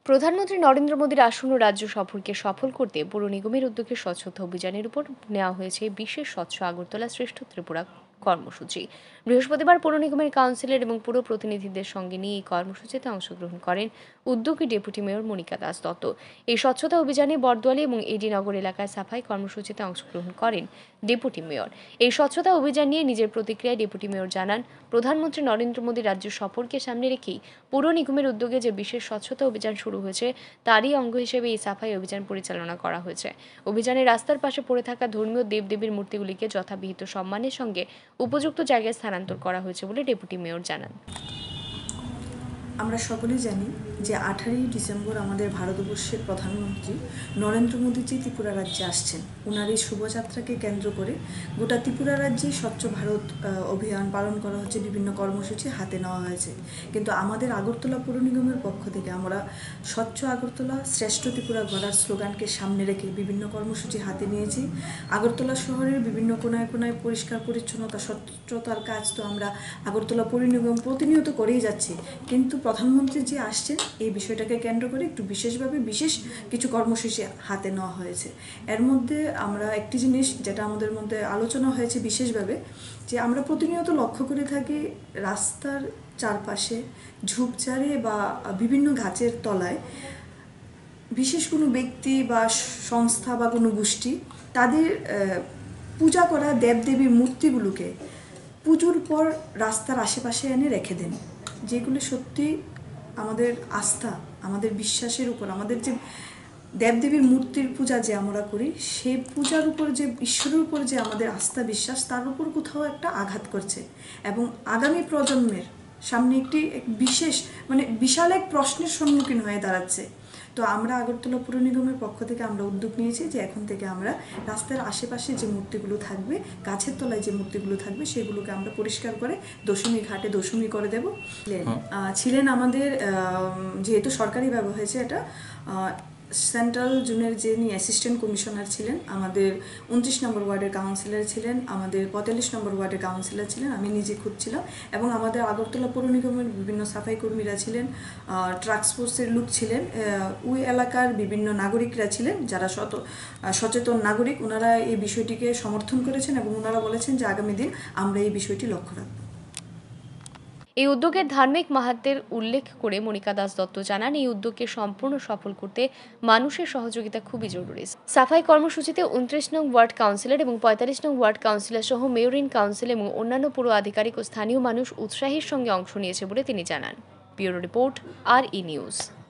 প্রধানমন্ত্রী নরেন্দ্র মোদীর আসন্ন রাজ্য সফরকে সফল করতে পৌর নিগমের উদ্যোগে স্বচ্ছতা অভিযানের উপর নেওয়া হয়েছে বিশেষ স্বচ্ছ আগরতলা শ্রেষ্ঠ ত্রিপুরা কর্মসূচি। বৃহস্পতিবার পৌর নিগমের কাউন্সিলর এবং পুর প্রতিনিধিদের সঙ্গে নিয়ে এই কর্মসূচিতে অংশগ্রহণ করেন উদ্যোগী ডেপুটি মেয়র মনিকা দাস দত্ত। এই স্বচ্ছতা অভিযানে বরদোয়ালি এবং এডি নগর এলাকায় সাফাই কর্মসূচিতে অংশগ্রহণ করেন ডেপুটি মেয়র। এই স্বচ্ছতা অভিযান নিয়ে নিজের প্রতিক্রিয়ায় ডেপুটি মেয়র জানান, প্রধানমন্ত্রী নরেন্দ্র মোদী রাজ্য সফরকে সামনে রেখেই পৌর নিগমের উদ্যোগে যে বিশেষ স্বচ্ছতা অভিযান শুরু হয়েছে তারই অঙ্গ হিসেবে এই সাফাই অভিযান পরিচালনা করা হয়েছে। অভিযানে রাস্তার পাশে পড়ে থাকা ধর্মীয় দেবদেবীর মূর্তিগুলিকে যথাবিহিত সম্মানের সঙ্গে উপযুক্ত জায়গায় স্থানান্তর করা হয়েছে বলে ডেপুটি মেয়র জানান। আমরা সকলেই জানি যে 18ই ডিসেম্বর আমাদের ভারতবর্ষের প্রধানমন্ত্রী নরেন্দ্র মোদীজি ত্রিপুরা রাজ্যে আসছেন। ওনার এই শুভযাত্রাকে কেন্দ্র করে গোটা ত্রিপুরা রাজ্যে স্বচ্ছ ভারত অভিযান পালন করা হচ্ছে, বিভিন্ন কর্মসূচি হাতে নেওয়া হয়েছে। কিন্তু আমাদের আগরতলা পৌর নিগমের পক্ষ থেকে আমরা স্বচ্ছ আগরতলা শ্রেষ্ঠ ত্রিপুরা গড়ার স্লোগানকে সামনে রেখে বিভিন্ন কর্মসূচি হাতে নিয়েছি। আগরতলা শহরের বিভিন্ন কোনায় কোনায় পরিষ্কার পরিচ্ছন্নতা স্বচ্ছতার কাজ তো আমরা আগরতলা পৌর নিগম প্রতিনিয়ত করেই যাচ্ছি, কিন্তু প্রধানমন্ত্রী যে আসছেন এই বিষয়টাকে কেন্দ্র করে একটু বিশেষভাবে বিশেষ কিছু কর্মসূচি হাতে নেওয়া হয়েছে। এর মধ্যে আমরা একটি জিনিস যেটা আমাদের মধ্যে আলোচনা হয়েছে বিশেষভাবে, যে আমরা প্রতিনিয়ত লক্ষ্য করে থাকি রাস্তার চারপাশে ঝোপঝাড়ে বা বিভিন্ন গাছের তলায় বিশেষ কোনো ব্যক্তি বা সংস্থা বা কোনো গোষ্ঠী তাদের পূজা করা দেবদেবীর মূর্তিগুলোকে পুজোর পর রাস্তার আশেপাশে এনে রেখে দেন, যেগুলো সত্যি আমাদের আস্থা, আমাদের বিশ্বাসের উপর, আমাদের যে দেবদেবীর মূর্তির পূজা যে আমরা করি সেই পূজার উপর যে ঈশ্বরের উপর যে আমাদের আস্থা বিশ্বাস তার উপর কোথাও একটা আঘাত করছে এবং আগামী প্রজন্মের সামনে একটি বিশেষ বিশাল এক প্রশ্নের সম্মুখীন হয়ে দাঁড়াচ্ছে। তো আমরা আগরতলা পৌর নিগমের পক্ষ থেকে আমরা উদ্যোগ নিয়েছি যে এখন থেকে আমরা রাস্তার আশেপাশে যে মূর্তিগুলো থাকবে, গাছের তলায় যে মূর্তিগুলো থাকবে সেগুলোকে আমরা পরিষ্কার করে দশমী ঘাটে দশমী করে দেব। ছিলেন আমাদের যেহেতু সরকারি ব্যবহার হয়েছে এটা, সেন্ট্রাল জোনের যিনি অ্যাসিস্ট্যান্ট কমিশনার ছিলেন, আমাদের 29 নম্বর ওয়ার্ডের কাউন্সিলর ছিলেন, আমাদের 45 নম্বর ওয়ার্ডের কাউন্সিলর ছিলেন, আমি নিজে খুদ ছিলাম, এবং আমাদের আগরতলা পৌর নিগমের বিভিন্ন সাফাই কর্মীরা ছিলেন, ট্রাক্স ফোর্সের লোক ছিলেন, ওই এলাকার বিভিন্ন নাগরিকরা ছিলেন যারা সচেতন নাগরিক। ওনারা এই বিষয়টিকে সমর্থন করেছেন এবং ওনারা বলেছেন যে আগামী দিন আমরা এই বিষয়টি লক্ষ্য রাখব। এই উদ্যোগের ধার্মিক মাহাত্ম্যের উল্লেখ করে মনিকা দাস দত্ত জানান, এই উদ্যোগকে সম্পূর্ণ সফল করতে মানুষের সহযোগিতা খুবই জরুরি। সাফাই কর্মসূচিতে 29 নং ওয়ার্ড কাউন্সিলর এবং 45 নং ওয়ার্ড কাউন্সিলর সহ মেয়রিন কাউন্সিল এবং অন্যান্য পুর আধিকারিক ও স্থানীয় মানুষ উৎসাহের সঙ্গে অংশ নিয়েছে বলে তিনি জানান। Bureau report, RE news.